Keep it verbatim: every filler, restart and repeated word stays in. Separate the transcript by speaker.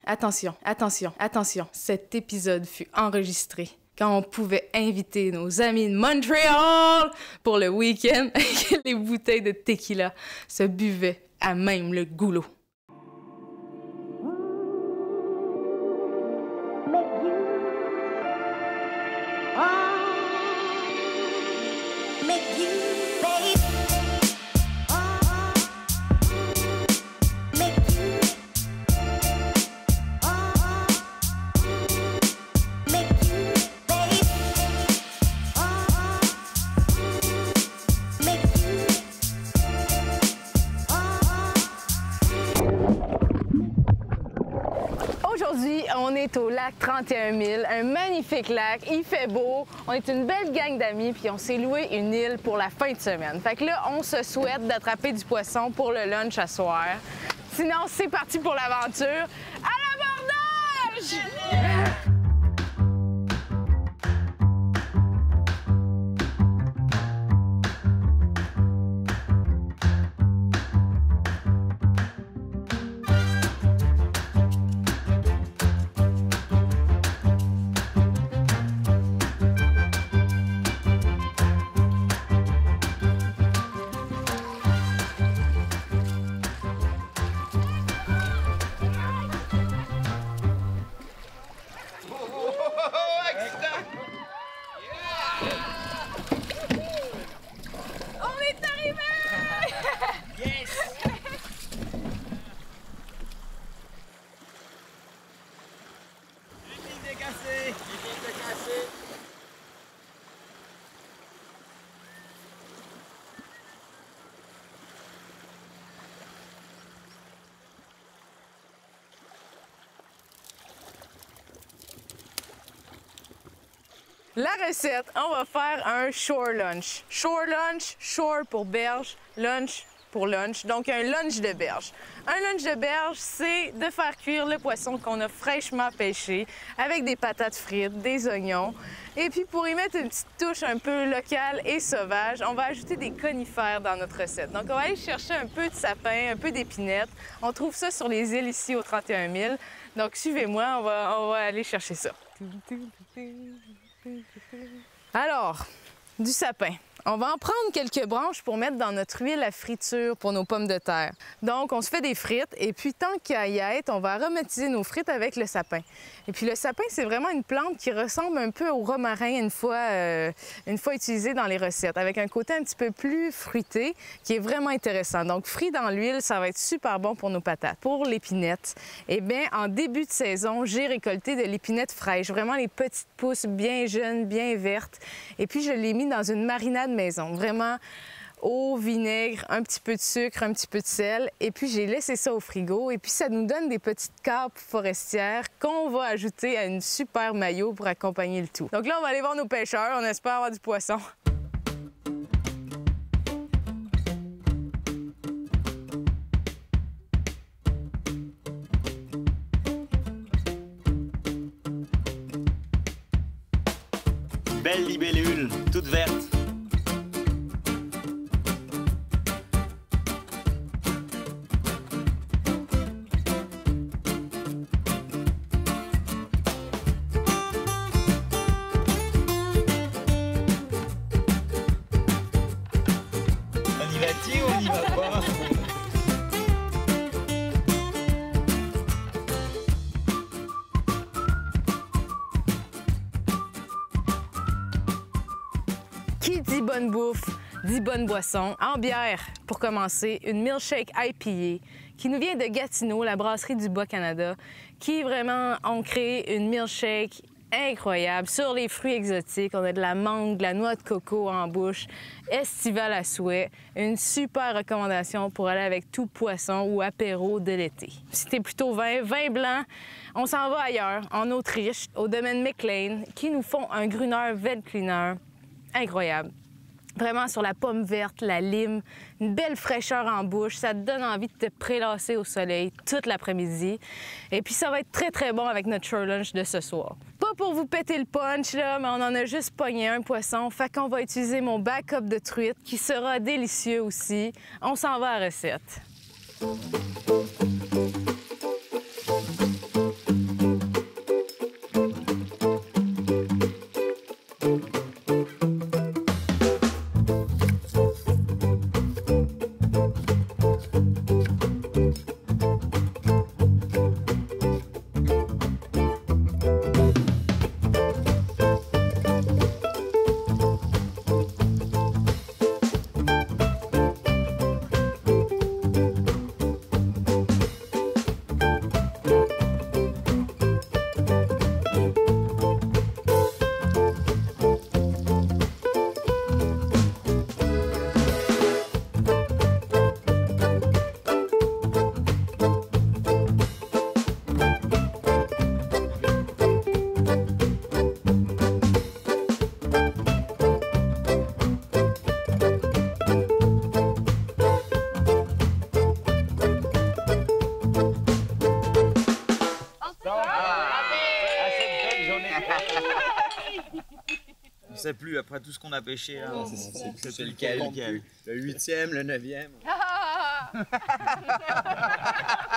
Speaker 1: attention, attention, attention, cet épisode fut enregistré quand on pouvait inviter nos amis de Montréal pour le week-end et que les bouteilles de tequila se buvaient à même le goulot. Aujourd'hui, on est au lac trente et un mille, un magnifique lac, il fait beau, on est une belle gang d'amis puis on s'est loué une île pour la fin de semaine. Fait que là, on se souhaite d'attraper du poisson pour le lunch à soir. Sinon, c'est parti pour l'aventure. À l'abordage! La recette, on va faire un shore lunch. Shore lunch, shore pour berge, lunch pour lunch, donc un lunch de berge. Un lunch de berge, c'est de faire cuire le poisson qu'on a fraîchement pêché avec des patates frites, des oignons. Et puis pour y mettre une petite touche un peu locale et sauvage, on va ajouter des conifères dans notre recette. Donc on va aller chercher un peu de sapin, un peu d'épinettes. On trouve ça sur les îles ici au trente et un mille. Donc suivez-moi, on va, on va aller chercher ça. Alors, du sapin. On va en prendre quelques branches pour mettre dans notre huile à friture pour nos pommes de terre. Donc, on se fait des frites et puis tant qu'à y être, on va aromatiser nos frites avec le sapin. Et puis le sapin, c'est vraiment une plante qui ressemble un peu au romarin une fois, euh, une fois utilisé dans les recettes, avec un côté un petit peu plus fruité qui est vraiment intéressant. Donc, frit dans l'huile, ça va être super bon pour nos patates. Pour l'épinette, eh bien, en début de saison, j'ai récolté de l'épinette fraîche, vraiment les petites pousses bien jeunes, bien vertes. Et puis, je l'ai mis dans une marinade maison, vraiment eau, vinaigre, un petit peu de sucre, un petit peu de sel, et puis j'ai laissé ça au frigo, et puis ça nous donne des petites carpes forestières qu'on va ajouter à une super mayo pour accompagner le tout. Donc là, on va aller voir nos pêcheurs, on espère avoir du poisson.
Speaker 2: Belle libellule, toute verte. On y va pas.
Speaker 1: Qui dit bonne bouffe, dit bonne boisson. En bière, pour commencer, une milkshake I P A qui nous vient de Gatineau, la brasserie du Bas-Canada, qui vraiment ont créé une milkshake incroyable sur les fruits exotiques. On a de la mangue, de la noix de coco en bouche, estivale à souhait. Une super recommandation pour aller avec tout poisson ou apéro de l'été. Si t'es plutôt vin, vin blanc, on s'en va ailleurs, en Autriche, au domaine McLean, qui nous font un Gruner Veltliner incroyable. Vraiment sur la pomme verte, la lime, une belle fraîcheur en bouche. Ça te donne envie de te prélasser au soleil toute l'après-midi. Et puis ça va être très, très bon avec notre shore lunch de ce soir. Pas pour vous péter le punch, là, mais on en a juste pogné un poisson. Fait qu'on va utiliser mon backup de truite qui sera délicieux aussi. On s'en va à la recette.
Speaker 2: sait plus après tout ce qu'on a pêché. Là.
Speaker 3: Non, c'est c'est lequel? Le huitième, le neuvième.
Speaker 1: Ah!